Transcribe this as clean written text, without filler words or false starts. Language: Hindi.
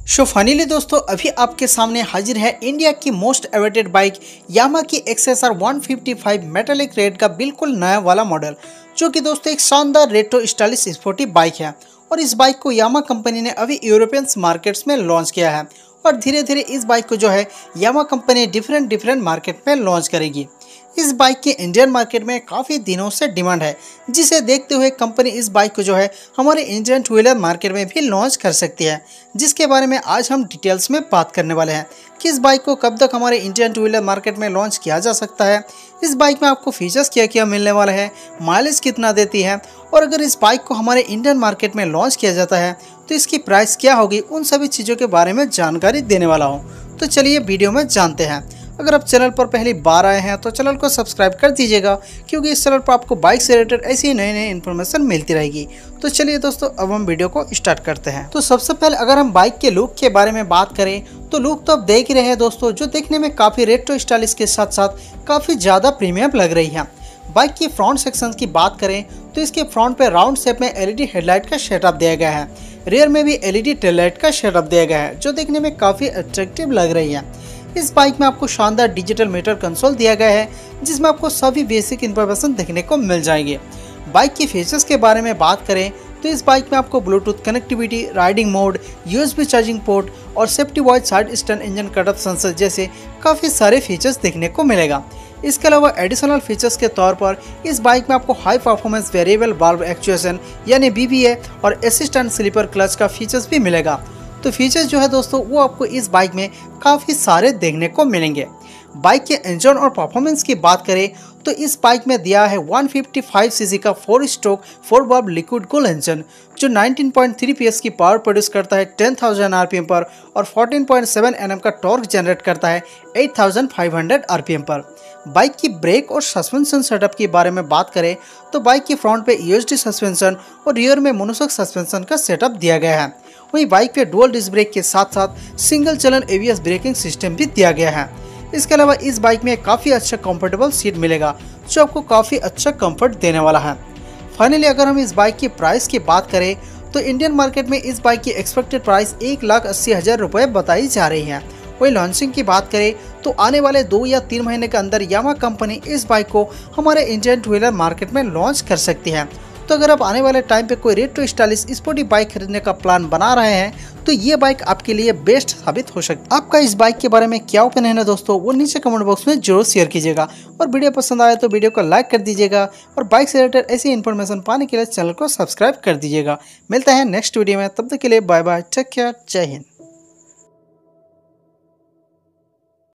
फाइनली दोस्तों अभी आपके सामने हाजिर है इंडिया की मोस्ट अवेटेड बाइक यामा की XSR 155 मेटालिक रेड का बिल्कुल नया वाला मॉडल, जो कि दोस्तों एक शानदार रेट्रो स्टाइलिश स्पोर्टी बाइक है। और इस बाइक को यामा कंपनी ने अभी यूरोपियन मार्केट्स में लॉन्च किया है और धीरे धीरे इस बाइक को जो है यामा कंपनी डिफरेंट मार्केट में लॉन्च करेगी। इस बाइक की इंडियन मार्केट में काफ़ी दिनों से डिमांड है, जिसे देखते हुए कंपनी इस बाइक को जो है हमारे इंडियन टू व्हीलर मार्केट में भी लॉन्च कर सकती है, जिसके बारे में आज हम डिटेल्स में बात करने वाले हैं कि इस बाइक को कब तक हमारे इंडियन टू व्हीलर मार्केट में लॉन्च किया जा सकता है, इस बाइक में आपको फीचर्स क्या क्या मिलने वाला है, माइलेज कितना देती है, और अगर इस बाइक को हमारे इंडियन मार्केट में लॉन्च किया जाता है तो इसकी प्राइस क्या होगी, उन सभी चीज़ों के बारे में जानकारी देने वाला हूँ। तो चलिए वीडियो में जानते हैं। अगर आप चैनल पर पहली बार आए हैं तो चैनल को सब्सक्राइब कर दीजिएगा, क्योंकि इस चैनल पर आपको बाइक से रिलेटेड ऐसी नई इन्फॉर्मेशन मिलती रहेगी। तो चलिए दोस्तों अब हम वीडियो को स्टार्ट करते हैं। तो सबसे पहले अगर हम बाइक के लुक के बारे में बात करें तो लुक तो आप देख ही रहे हैं दोस्तों, जो देखने में काफ़ी रेट्रो स्टाइलिश के साथ साथ काफ़ी ज़्यादा प्रीमियम लग रही है। बाइक की फ्रंट सेक्शन की बात करें तो इसके फ्रंट पे राउंड शेप में LED हेडलाइट का सेटअप दिया गया है। रेयर में भी LED टेल लाइट का सेटअप दिया गया है, जो देखने में काफ़ी अट्रैक्टिव लग रही है। इस बाइक में आपको शानदार डिजिटल मीटर कंसोल दिया गया है, जिसमें आपको सभी बेसिक इन्फॉर्मेशन देखने को मिल जाएगी। बाइक की फीचर्स के बारे में बात करें तो इस बाइक में आपको Bluetooth connectivity, riding mode, USB charging port और safety wise side stand engine cut off sensor जैसे काफ़ी सारे फीचर्स देखने को मिलेगा। इसके अलावा एडिशनल फीचर्स के तौर पर इस बाइक में आपको high performance variable valve actuation यानी BVA और असिस्टेंट स्लीपर क्लच का फीचर्स भी मिलेगा। तो फीचर्स जो है दोस्तों वो आपको इस बाइक में काफ़ी सारे देखने को मिलेंगे। बाइक के इंजन और परफॉर्मेंस की बात करें तो इस बाइक में दिया है 155 सीसी का 4 stroke 4 valve liquid cool engine, जो 19.3 PS की पावर प्रोड्यूस करता है 10,000 RPM पर और 14.7 Nm का टॉर्क जनरेट करता है 8,500 RPM पर। बाइक की ब्रेक और सस्पेंशन सेटअप के बारे में बात करें तो बाइक की फ्रंट पे USD सस्पेंशन और रियर में मोनोशॉक सस्पेंशन का सेटअप दिया गया है। वहीं बाइक पे डुअल डिस्क ब्रेक के साथ साथ सिंगल चलन ABS ब्रेकिंग सिस्टम भी दिया गया है। इसके अलावा इस बाइक में काफ़ी अच्छा कंफर्टेबल सीट मिलेगा, जो आपको काफ़ी अच्छा कंफर्ट देने वाला है। फाइनली अगर हम इस बाइक की प्राइस की बात करें तो इंडियन मार्केट में इस बाइक की एक्सपेक्टेड प्राइस 1,80,000 रुपये बताई जा रही है। वही लॉन्चिंग की बात करें तो आने वाले 2 या 3 महीने के अंदर यामा कंपनी इस बाइक को हमारे इंडियन टू व्हीलर मार्केट में लॉन्च कर सकती है। तो अगर आप आने वाले टाइम पे कोई रेट्रो स्टाइलिश स्पोर्टी बाइक खरीदने का प्लान बना रहे हैं तो ये बाइक आपके लिए बेस्ट साबित हो सकती है। आपका इस बाइक के बारे में क्या ओपिनियन है दोस्तों, वो नीचे कमेंट बॉक्स में जरूर शेयर कीजिएगा। और वीडियो पसंद आए तो वीडियो को लाइक कर दीजिएगा और बाइक से रिलेटेड ऐसी इन्फॉर्मेशन पाने के लिए चैनल को सब्सक्राइब कर दीजिएगा। मिलते हैं नेक्स्ट वीडियो में, तब तक के लिए बाय बाय, टेक केयर, जय हिंद।